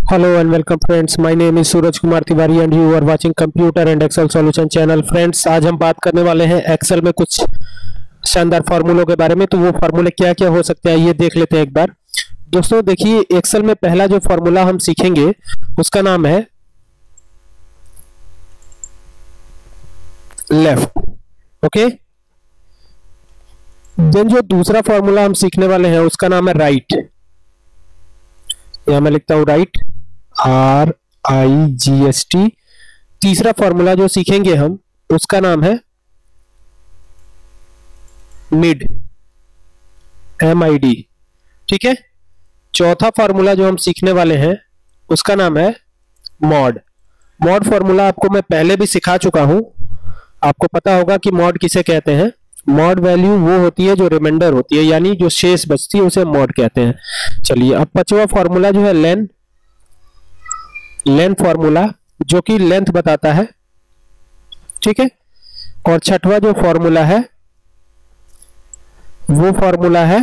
Hello and welcome friends. My name is Suraj Kumar Tiwari and you are watching Computer and Excel Solution channel. Friends, आज हम बात करने वाले हैं Excel में कुछ शानदार फार्मूलों के बारे में। तो वो फार्मूले क्या क्या हो सकते हैं ये देख लेते हैं एक बार। दोस्तों देखिए, एक्सेल में पहला जो फार्मूला हम सीखेंगे उसका नाम है लेफ्ट। ओके, देन जो दूसरा फार्मूला हम सीखने वाले हैं उसका नाम है राइट। यहां मैं लिखता हूं राइट, RIGST। तीसरा फॉर्मूला जो सीखेंगे हम उसका नाम है मिड, MID। ठीक है। चौथा फॉर्मूला जो हम सीखने वाले हैं उसका नाम है मॉड। मॉड फॉर्मूला आपको मैं पहले भी सिखा चुका हूं, आपको पता होगा कि मॉड किसे कहते हैं। मॉड वैल्यू वो होती है जो रिमाइंडर होती है, यानी जो शेष बचती है उसे मॉड कहते हैं। चलिए, अब पांचवा फॉर्मूला जो है लेन फॉर्मूला, जो कि लेंथ बताता है। ठीक है। और छठवा जो फॉर्मूला है वो फॉर्मूला है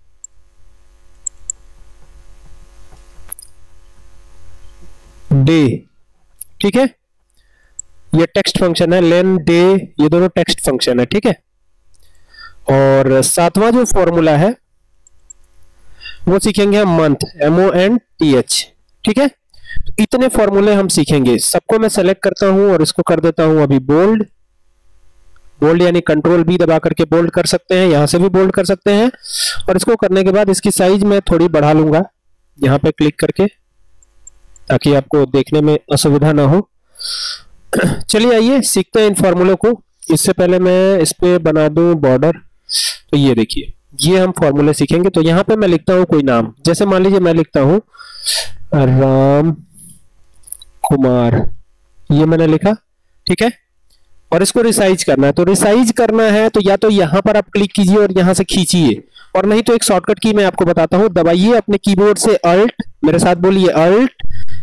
डे। ठीक है, ये टेक्स्ट फंक्शन है, लेन डे, ये दोनों टेक्स्ट फंक्शन है। ठीक है। और सातवां जो फॉर्मूला है वो सीखेंगे हम मंथ, MONTH। ठीक है। तो इतने फॉर्मूले हम सीखेंगे। सबको मैं सेलेक्ट करता हूं और इसको कर देता हूं अभी बोल्ड। बोल्ड यानी कंट्रोल B दबा करके बोल्ड कर सकते हैं, यहां से भी बोल्ड कर सकते हैं। और इसको करने के बाद इसकी साइज मैं थोड़ी बढ़ा लूंगा यहां पे क्लिक करके, ताकि आपको देखने में असुविधा ना हो। चलिए आइए सीखते हैं इन फॉर्मूलों को। इससे पहले मैं इस पे बना दूं बॉर्डर। तो ये देखिए, ये हम फॉर्मूले सीखेंगे। तो यहां पे मैं लिखता हूं कोई नाम, जैसे मान लीजिए मैं लिखता हूं राम कुमार, ये मैंने लिखा। ठीक है। और इसको रिसाइज करना है। तो रिसाइज करना है तो या तो यहां पर आप क्लिक कीजिए और यहां से खींचिए, और नहीं तो एक शॉर्टकट की मैं आपको बताता हूं, दबाइए अपने कीबोर्ड से अल्ट, मेरे साथ बोलिए अल्ट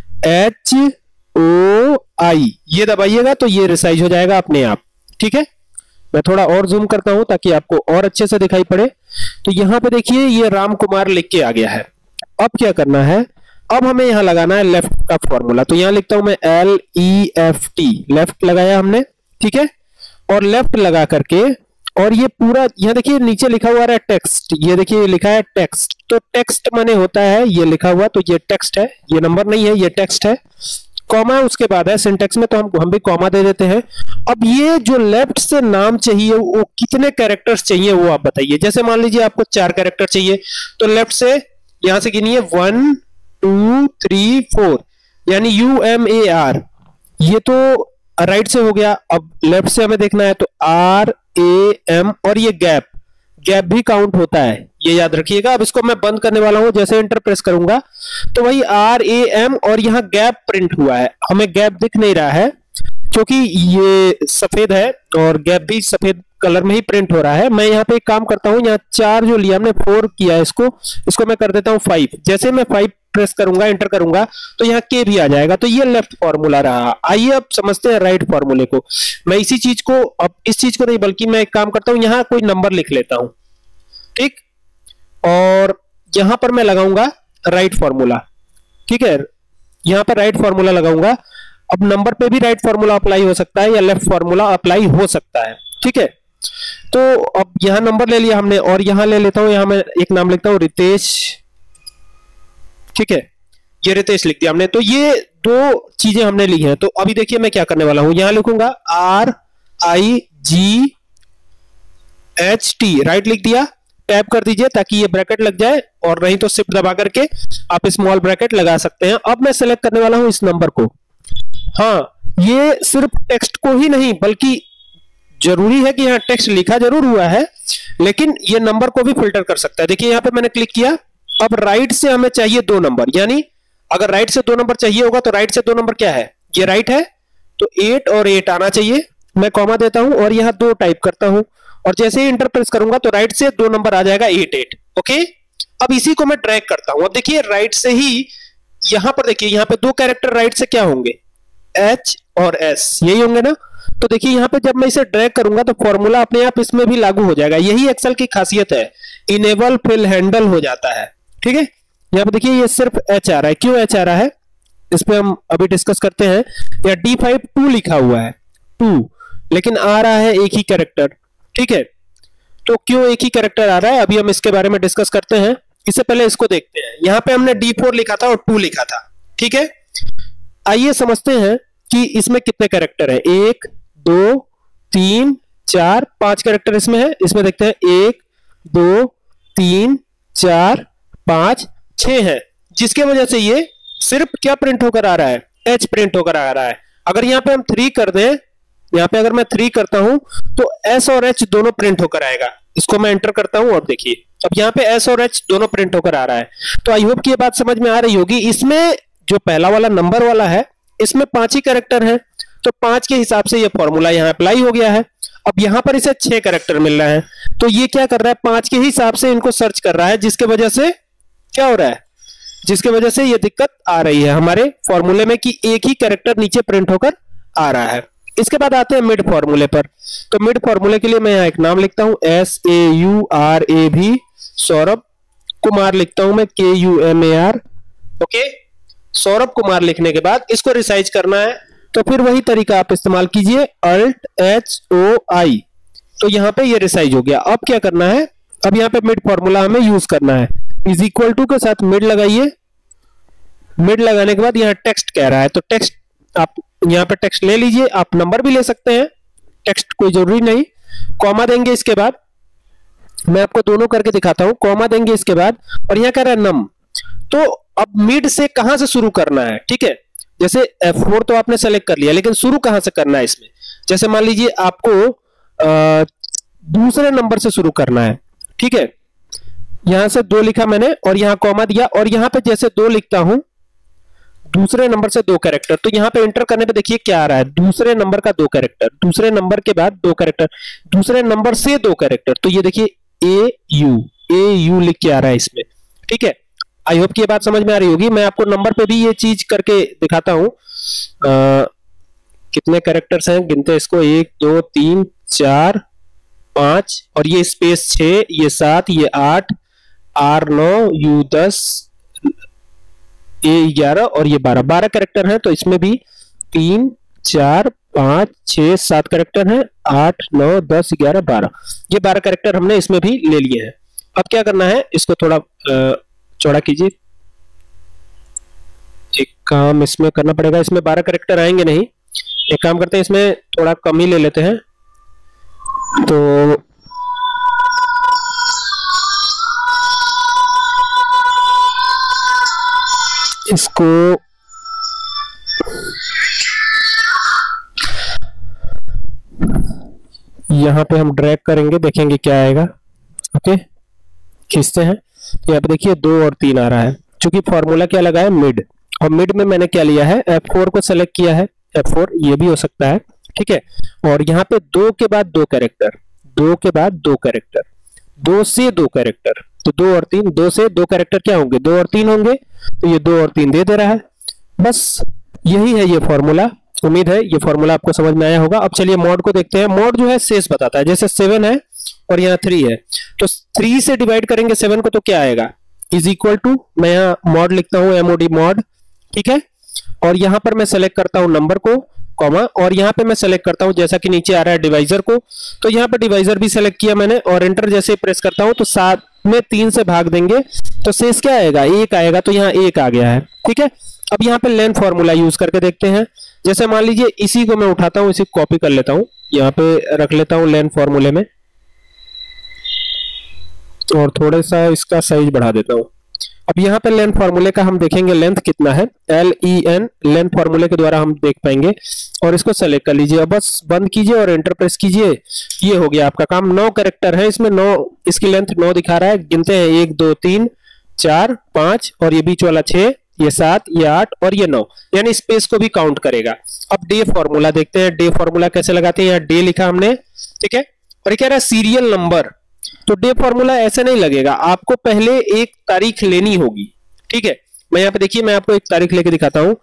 HOI, ये दबाइएगा तो ये रिसाइज हो जाएगा अपने आप। ठीक है। मैं थोड़ा और जूम करता हूं ताकि आपको और अच्छे से दिखाई पड़े। तो यहां पे देखिए ये राम कुमार लिख के आ गया है। अब क्या करना है, अब हमें यहां लगाना है लेफ्ट का फॉर्मूला। तो यहां लिखता हूं मैं LEFT, लेफ्ट लगाया हमने। ठीक है। और लेफ्ट लगा करके, और ये पूरा यहां देखिए नीचे लिखा हुआ है टेक्स्ट, ये देखिए लिखा है टेक्स्ट। तो टेक्स्ट माने होता है ये लिखा हुआ, तो ये टेक्स्ट है, ये नंबर नहीं है, ये टेक्स्ट है। कॉमा उसके बाद है सिंटेक्स में, तो हम भी कॉमा दे देते हैं। अब ये जो लेफ्ट से नाम चाहिए वो कितने कैरेक्टर्स चाहिए वो आप बताइए। जैसे मान लीजिए आपको 4 कैरेक्टर चाहिए, तो लेफ्ट से यहां से गिनिए 1 2 3 4, यानी UMAR। ये तो राइट से हो गया। अब लेफ्ट से हमें देखना है तो RAM, और ये गैप भी काउंट होता है, ये याद रखिएगा। अब इसको मैं बंद करने वाला हूं, जैसे एंटर प्रेस करूंगा तो वही RAM, और यहां गैप प्रिंट हुआ है। हमें गैप दिख नहीं रहा है क्योंकि ये सफेद है, और गैप भी सफेद कलर में ही प्रिंट हो रहा है। मैं यहाँ पे एक काम करता हूं, यहाँ 4 जो लिया हमने 4 किया, इसको मैं कर देता हूं 5। जैसे मैं 5 प्रेस करूंगा, एंटर करूंगा, तो यहाँ K भी आ जाएगा। तो ये लेफ्ट फॉर्मूला रहा। आइए अब समझते हैं राइट फॉर्मूले को। मैं इसी चीज को, अब इस चीज को नहीं बल्कि मैं एक काम करता हूं, यहाँ कोई नंबर लिख लेता हूं। ठीक। और यहां पर मैं लगाऊंगा राइट फॉर्मूला। ठीक है, यहां पर राइट फॉर्मूला लगाऊंगा। अब नंबर पे भी राइट फॉर्मूला अप्लाई हो सकता है या लेफ्ट फॉर्मूला अप्लाई हो सकता है। ठीक है। तो अब यहां नंबर ले लिया हमने, और यहां ले लेता हूं, यहां मैं एक नाम लिखता हूं रितेश। ठीक है, ये रितेश लिख दिया हमने। तो ये 2 चीजें हमने ली हैं। तो अभी देखिए मैं क्या करने वाला हूं, यहां लिखूंगा RIGHT, राइट लिख दिया। टैप कर दीजिए ताकि ये ब्रैकेट लग जाए, और नहीं तो शिफ्ट दबा करके आप स्मॉल ब्रैकेट लगा सकते हैं। अब मैं सेलेक्ट करने वाला हूं इस नंबर को। हाँ, ये सिर्फ टेक्स्ट को ही नहीं, बल्कि जरूरी है कि यहाँ टेक्स्ट लिखा जरूर हुआ है, लेकिन ये नंबर को भी फिल्टर कर सकता है। देखिए यहाँ पे मैंने क्लिक किया। अब राइट से हमें चाहिए 2 नंबर, यानी अगर राइट से 2 नंबर चाहिए होगा तो राइट से 2 नंबर क्या है, ये राइट है, तो 8 और 8 आना चाहिए। मैं कॉमा देता हूं और यहां 2 टाइप करता हूं, और जैसे ही इंटर प्रेस करूंगा तो राइट से 2 नंबर आ जाएगा 8 8। ओके। अब इसी को मैं ड्रैग करता हूं। अब देखिए राइट से ही यहां पर देखिए, यहां पे 2 कैरेक्टर राइट से क्या होंगे, H और S, यही होंगे ना। तो देखिए यहाँ पे जब मैं इसे ड्रैग करूंगा तो फॉर्मूला अपने आप इसमें भी लागू हो जाएगा। यही एक्सेल की खासियत है, इनेबल फिल हैंडल हो जाता है। ठीक है, यहाँ पे देखिए ये सिर्फ एच आ रहा है। क्यों एच आ रहा है? इस पे हम अभी डिस्कस करते हैं। या D5 2 लिखा हुआ है 2, लेकिन आ रहा है एक ही कैरेक्टर, ठीक है। तो क्यों एक ही कैरेक्टर आ रहा है, अभी हम इसके बारे में डिस्कस करते हैं। इससे पहले इसको देखते हैं। यहां पे हमने D4 लिखा था और 2 लिखा था, ठीक है। आइए समझते हैं कि इसमें कितने कैरेक्टर हैं। 1 2 3 4 5 कैरेक्टर इसमें है। इसमें देखते हैं 1 2 3 4 5 6 है, जिसके वजह से ये सिर्फ क्या प्रिंट होकर आ रहा है, H प्रिंट होकर आ रहा है। अगर यहां पे हम 3 कर दें, यहां पे अगर मैं 3 करता हूं तो S और H दोनों प्रिंट होकर आएगा। इसको मैं एंटर करता हूं और देखिए अब यहां पे S और H दोनों प्रिंट होकर आ रहा है। तो आई होप कि ये बात समझ में आ रही होगी। इसमें जो पहला वाला नंबर वाला है इसमें 5 ही कैरेक्टर है, तो 5 के हिसाब से ये फॉर्मूला यहां अप्लाई हो गया है। अब यहां पर इसे 6 कैरेक्टर मिल रहा है, तो ये क्या कर रहा है, 5 के हिसाब से इनको सर्च कर रहा है, जिसके वजह से क्या हो रहा है, जिसके वजह से ये दिक्कत आ रही है हमारे फॉर्मूले में कि एक ही कैरेक्टर नीचे प्रिंट होकर आ रहा है। इसके बाद आते हैं मिड फॉर्मूले पर। तो मिड फॉर्मूले के लिए मैं यहां एक नाम लिखता हूं SAURAV, सौरभ कुमार लिखता हूं मैं KUMAR, ओके। सौरभ कुमार लिखने के बाद इसको रिसाइज करना है, तो फिर वही तरीका आप इस्तेमाल कीजिए, Alt HOI, तो यहां पे ये रिसाइज हो गया। अब क्या करना है, अब यहां पे मिड फॉर्मूला हमें यूज करना है। इज इक्वल टू के साथ मिड लगाइए। मिड लगाने के बाद यहां टेक्स्ट कह रहा है, तो टेक्स्ट आप यहां पे टेक्स्ट ले लीजिए, आप नंबर भी ले सकते हैं, टेक्स्ट कोई जरूरी नहीं। कॉमा देंगे इसके बाद, मैं आपको दोनों करके दिखाता हूं। कॉमा देंगे इसके बाद और यहां कह रहा है नम। तो अब मिड से कहां से शुरू करना है, ठीक है। जैसे F4 तो आपने सेलेक्ट कर लिया, लेकिन शुरू कहां से करना है इसमें। जैसे मान लीजिए आपको दूसरे नंबर से शुरू करना है, ठीक है। यहां से 2 लिखा मैंने और यहां कॉमा दिया, और यहां पे जैसे 2 लिखता हूं, दूसरे नंबर से 2 कैरेक्टर, तो यहां पे एंटर करने पे देखिए क्या आ रहा है, दूसरे नंबर का 2 कैरेक्टर, दूसरे नंबर के बाद 2 कैरेक्टर, दूसरे नंबर से 2 कैरेक्टर, तो ये देखिए AU लिख के आ रहा है इसमें, ठीक है। आई होप कि ये बात समझ में आ रही होगी। मैं आपको नंबर पे भी ये चीज करके दिखाता हूं। कितने कैरेक्टर्स हैं, गिनते हैं इसको, 1 2 3 4 5 और ये स्पेस 6, ये 7, ये 8, R9, U10, A11 और ये 12 कैरेक्टर हैं। तो इसमें भी 3 4 5 6 7 कैरेक्टर हैं, 8 9 10 11 12, ये 12 कैरेक्टर हमने इसमें भी ले लिए हैं। अब क्या करना है, इसको थोड़ा चौड़ा कीजिए। एक काम इसमें करना पड़ेगा, इसमें 12 कैरेक्टर आएंगे नहीं, एक काम करते हैं इसमें थोड़ा कम ही ले लेते हैं। तो इसको यहां पे हम ड्रैग करेंगे, देखेंगे क्या आएगा, ओके। खींचते हैं, तो यहाँ पे देखिए 2 और 3 आ रहा है, क्योंकि फॉर्मूला क्या लगा है, मिड। और मिड में मैंने क्या लिया है, F4 को सेलेक्ट किया है, F4 ये भी हो सकता है, ठीक है। और यहाँ पे 2 के बाद 2 कैरेक्टर, 2 के बाद 2 कैरेक्टर, 2 से 2 कैरेक्टर, तो 2 और 3, 2 से 2 कैरेक्टर क्या होंगे, 2 और 3 होंगे, तो ये 2 और 3 दे रहा है। बस यही है ये फॉर्मूला। उम्मीद है ये फॉर्मूला आपको समझ में आया होगा। अब चलिए मॉड को देखते हैं। मॉड जो है शेष बताता है, जैसे 7 है और यहाँ 3 है, तो 3 से डिवाइड करेंगे 7 को, तो क्या आएगा, इज इक्वल टू, मैं यहाँ मॉड लिखता हूँ, MOD मॉड, ठीक है। और यहाँ पर मैं सेलेक्ट करता हूँ नंबर को, कॉमा, और यहाँ पे मैं सेलेक्ट करता हूँ, जैसा कि नीचे आ रहा है, डिवाइजर को, तो यहाँ पे डिवाइजर भी सेलेक्ट किया मैंने, और एंटर जैसे प्रेस करता हूँ तो 7 में 3 से भाग देंगे तो शेष क्या आएगा, 1 आएगा, तो यहाँ 1 आ गया है, ठीक है। अब यहाँ पे लेन फॉर्मूला यूज करके देखते हैं। जैसे मान लीजिए इसी को मैं उठाता हूँ, इसी कॉपी कर लेता हूँ, यहाँ पे रख लेता हूँ लेन फॉर्मूले में, और थोड़ा सा इसका साइज बढ़ा देता हूँ। अब यहाँ पे लेन फॉर्मूले का हम देखेंगे लेंथ कितना है, LEN, लेन फॉर्मूले के द्वारा हम देख पाएंगे, और इसको सेलेक्ट कर लीजिए। अब बस बंद कीजिए और एंटर प्रेस कीजिए, ये हो गया आपका काम। 9 कैरेक्टर है इसमें, 9, इसकी लेंथ 9 दिखा रहा है। गिनते हैं, 1 2 3 4 5 और ये बीच वाला 6, ये 7, ये 8 और ये 9, यानी स्पेस को भी काउंट करेगा। अब डे फॉर्मूला देखते हैं, डे फॉर्मूला कैसे लगाते हैं। यहाँ डे लिखा हमने, ठीक है, और ये कह रहा है सीरियल नंबर, तो डे फॉर्मूला ऐसे नहीं लगेगा, आपको पहले एक तारीख लेनी होगी, ठीक है। मैं यहाँ पे देखिए, मैं आपको एक तारीख लेके दिखाता हूं।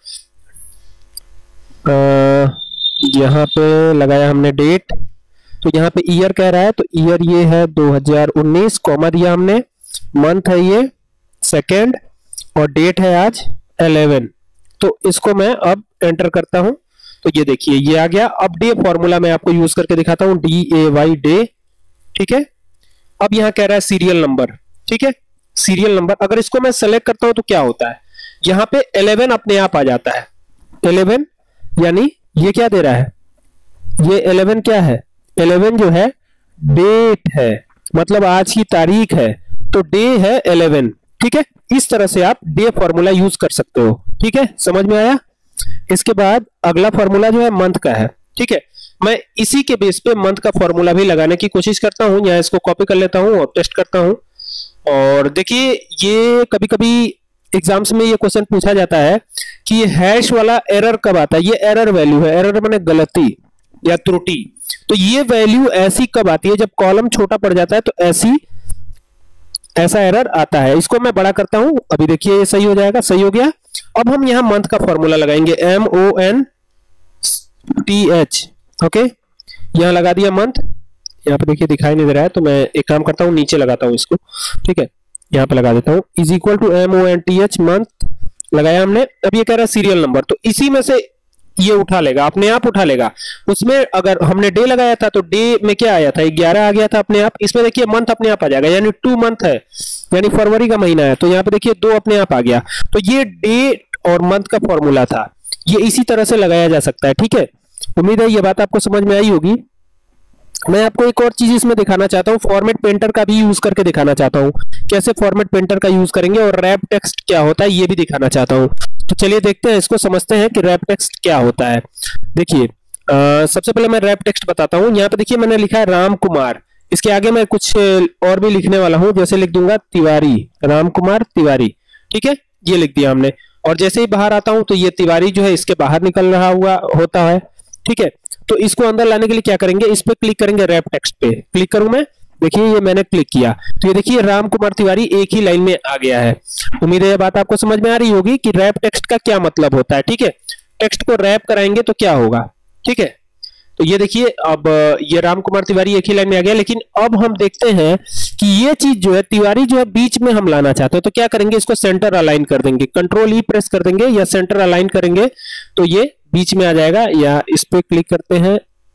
यहाँ पे लगाया हमने डेट, तो यहाँ पे ईयर कह रहा है, तो ईयर ये है 2019, कॉमा दिया हमने, मंथ है ये 2nd, और डेट है आज 11, तो इसको मैं अब एंटर करता हूं, तो ये देखिए ये आ गया। अब डे फॉर्मूला मैं आपको यूज करके दिखाता हूं, DAY डे, ठीक है। अब यहां कह रहा है सीरियल नंबर, ठीक है, सीरियल नंबर। अगर इसको मैं सेलेक्ट करता हूं तो क्या होता है, यहां पे 11 अपने आप आ जाता है। 11 यानी ये क्या दे रहा है, ये 11 क्या है, 11 जो है डेट है, मतलब आज की तारीख है, तो डे है 11, ठीक है। इस तरह से आप डे फॉर्मूला यूज कर सकते हो, ठीक है, समझ में आया। इसके बाद अगला फॉर्मूला जो है मंथ का है, ठीक है। मैं इसी के बेस पे मंथ का फॉर्मूला भी लगाने की कोशिश करता हूं। यहाँ इसको कॉपी कर लेता हूं और पेस्ट करता हूं। और देखिए ये कभी कभी एग्जाम्स में ये क्वेश्चन पूछा जाता है कि ये हैश वाला एरर कब आता है। ये एरर वैल्यू है, एरर माने गलती या त्रुटि। तो ये वैल्यू ऐसी कब आती है, जब कॉलम छोटा पड़ जाता है तो ऐसा एरर आता है। इसको मैं बड़ा करता हूं, अभी देखिए ये सही हो जाएगा, सही हो गया। अब हम यहां मंथ का फॉर्मूला लगाएंगे, MONTH, ओके। यहां लगा दिया मंथ, यहां पे देखिए दिखाई नहीं दे रहा है, तो मैं एक काम करता हूं नीचे लगाता हूं इसको, ठीक है, यहां पे लगा देता हूं, is equal to MONTH month लगाया हमने। अब ये कह रहा है सीरियल नंबर, तो इसी में से ये उठा लेगा, अपने आप उठा लेगा। उसमें अगर हमने डे लगाया था तो डे में क्या आया था, 11 आ गया था अपने आप। इसमें देखिए मंथ अपने आप आ जाएगा, यानी 2 मंथ है, यानी फरवरी का महीना है, तो यहाँ पे देखिए 2 अपने आप आ गया। तो ये डेट और मंथ का फॉर्मूला था, ये इसी तरह से लगाया जा सकता है, ठीक है। उम्मीद है ये बात आपको समझ में आई होगी। मैं आपको एक और चीज इसमें दिखाना चाहता हूँ, फॉर्मेट पेंटर का भी यूज करके दिखाना चाहता हूँ, कैसे फॉर्मेट पेंटर का यूज करेंगे, और रैप टेक्स्ट क्या होता है ये भी दिखाना चाहता हूँ। तो चलिए देखते हैं, इसको समझते हैं कि रैप टेक्स्ट क्या होता है। देखिए सबसे पहले मैं रैप टेक्स्ट बताता हूँ। यहाँ पे देखिए मैंने लिखा है राम कुमार, इसके आगे मैं कुछ और भी लिखने वाला हूँ, जैसे लिख दूंगा तिवारी, राम कुमार तिवारी, ठीक है, ये लिख दिया हमने। और जैसे ही बाहर आता हूं तो ये तिवारी जो है इसके बाहर निकल रहा हुआ होता है, ठीक है। तो इसको अंदर लाने के लिए क्या करेंगे, इस पे क्लिक करेंगे, रैप टेक्स्ट पे क्लिक करूं मैं, देखिए ये मैंने क्लिक किया, तो ये देखिए राम कुमार तिवारी एक ही लाइन में आ गया है। उम्मीद है ये बात आपको समझ में आ रही होगी कि रैप टेक्स्ट का क्या मतलब होता है, ठीक है। टेक्स्ट को रैप कराएंगे तो क्या होगा, ठीक है। तो ये देखिए अब ये राम कुमार तिवारी एक ही लाइन में आ गया, लेकिन अब हम देखते हैं कि ये चीज जो है तिवारी जो है बीच में हम लाना चाहते हैं, तो क्या करेंगे, इसको सेंटर अलाइन कर देंगे, कंट्रोल ई प्रेस कर देंगे या सेंटर अलाइन करेंगे तो ये बीच में आ जाएगा। या इस पे क्लिक करते हैं,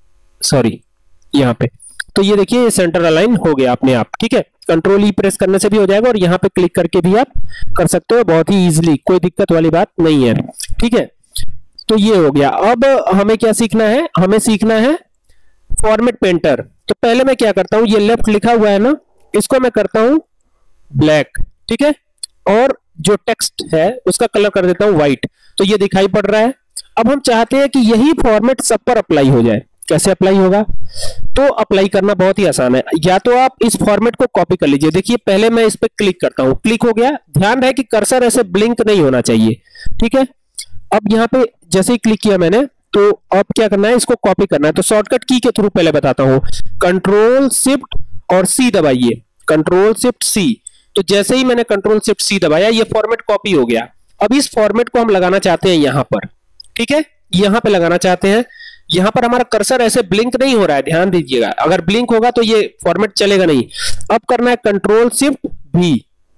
सॉरी यहाँ पे, तो ये देखिए ये सेंटर अलाइन हो गया अपने आप, ठीक है। कंट्रोल ई प्रेस करने से भी हो जाएगा और यहाँ पे क्लिक करके भी आप कर सकते हो, बहुत ही इजिली, कोई दिक्कत वाली बात नहीं है, ठीक है। तो ये हो गया। अब हमें क्या सीखना है, हमें सीखना है फॉर्मेट पेंटर। तो पहले मैं क्या करता हूं, ये लेफ्ट लिखा हुआ है ना, इसको मैं करता हूं ब्लैक, ठीक है, और जो टेक्स्ट है उसका कलर कर देता हूं व्हाइट, तो ये दिखाई पड़ रहा है। अब हम चाहते हैं कि यही फॉर्मेट सब पर अप्लाई हो जाए। कैसे अप्लाई होगा, तो अप्लाई करना बहुत ही आसान है। या तो आप इस फॉर्मेट को कॉपी कर लीजिए, देखिए पहले मैं इस पे क्लिक करता हूं, क्लिक हो गया, ध्यान रहे कि कर्सर ऐसे ब्लिंक नहीं होना चाहिए, ठीक है। अब यहाँ पे जैसे ही क्लिक किया मैंने, तो अब क्या करना है, इसको कॉपी करना है। तो शॉर्टकट की के थ्रू पहले बताता हूं, कंट्रोल शिफ्ट और सी दबाइए, कंट्रोल शिफ्ट सी। तो जैसे ही मैंने कंट्रोल शिफ्ट सी दबाया, ये फॉर्मेट कॉपी हो गया। अब इस फॉर्मेट को हम लगाना चाहते हैं यहां पर, ठीक है, यहां पे लगाना चाहते हैं। यहां पर हमारा कर्सर ऐसे ब्लिंक नहीं हो रहा है, ध्यान दीजिएगा, अगर ब्लिंक होगा तो ये फॉर्मेट चलेगा नहीं। अब करना है कंट्रोल शिफ्ट भी,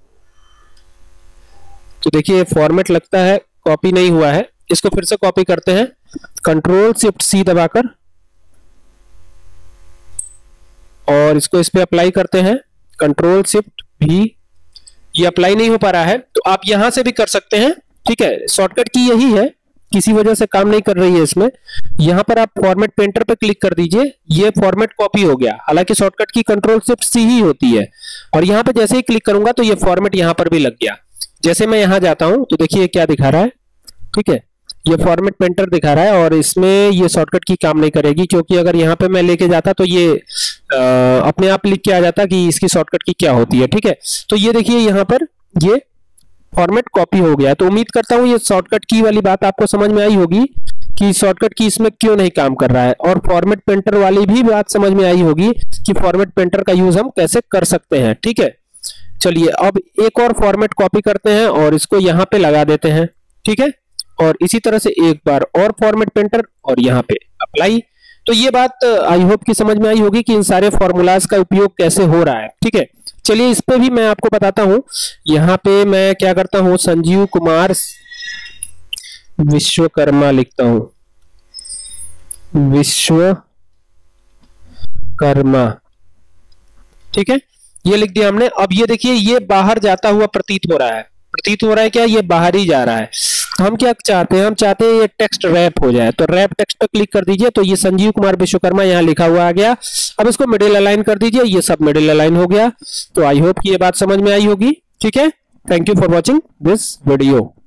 तो देखिए फॉर्मेट लगता है कॉपी नहीं हुआ है, इसको फिर से कॉपी करते हैं, कंट्रोल शिफ्ट सी दबाकर, और इसको इस पे अप्लाई करते हैं, कंट्रोल शिफ्ट भी। ये अप्लाई नहीं हो पा रहा है, तो आप यहां से भी कर सकते हैं, ठीक है। शॉर्टकट की यही है, किसी वजह से काम नहीं कर रही है इसमें। यहां पर आप फॉर्मेट पेंटर पे क्लिक कर दीजिए, ये फॉर्मेट कॉपी हो गया, हालांकि शॉर्टकट की कंट्रोल शिफ्ट सी ही होती है। और यहां पे जैसे ही क्लिक करूंगा तो ये फॉर्मेट यहां पर भी लग गया। जैसे मैं यहां जाता हूं तो देखिए क्या दिखा रहा है, ठीक है, ये फॉर्मेट पेंटर दिखा रहा है, और इसमें ये शॉर्टकट की काम नहीं करेगी, क्योंकि अगर यहाँ पे मैं लेके जाता तो ये अपने आप लिख के आ जाता कि इसकी शॉर्टकट की क्या होती है, ठीक है। तो ये देखिए यहाँ पर ये फॉर्मेट कॉपी हो गया। तो उम्मीद करता हूँ ये शॉर्टकट की वाली बात आपको समझ में आई होगी कि शॉर्टकट की इसमें क्यों नहीं काम कर रहा है, और फॉर्मेट पेंटर वाली भी बात समझ में आई होगी कि फॉर्मेट पेंटर का यूज हम कैसे कर सकते हैं, ठीक है। चलिए अब एक और फॉर्मेट कॉपी करते हैं और इसको यहाँ पे लगा देते हैं, ठीक है, और इसी तरह से एक बार और फॉर्मेट पेंटर और यहाँ पे अप्लाई। तो ये बात आई होप कि समझ में आई होगी कि इन सारे फॉर्मूलाज का उपयोग कैसे हो रहा है, ठीक है। चलिए इस पे भी मैं आपको बताता हूं। यहाँ पे मैं क्या करता हूं, संजीव कुमार विश्वकर्मा लिखता हूं, विश्वकर्मा, ठीक है, ये लिख दिया हमने। अब ये देखिए ये बाहर जाता हुआ प्रतीत हो रहा है, प्रतीत हो रहा है क्या, ये बाहर ही जा रहा है। तो हम क्या चाहते हैं, हम चाहते हैं ये टेक्स्ट रैप हो जाए, तो रैप टेक्स्ट पर क्लिक कर दीजिए, तो ये संजीव कुमार विश्वकर्मा यहाँ लिखा हुआ आ गया। अब इसको मिडिल अलाइन कर दीजिए, ये सब मिडिल अलाइन हो गया। तो आई होप कि ये बात समझ में आई होगी, ठीक है। Thank you for watching this video.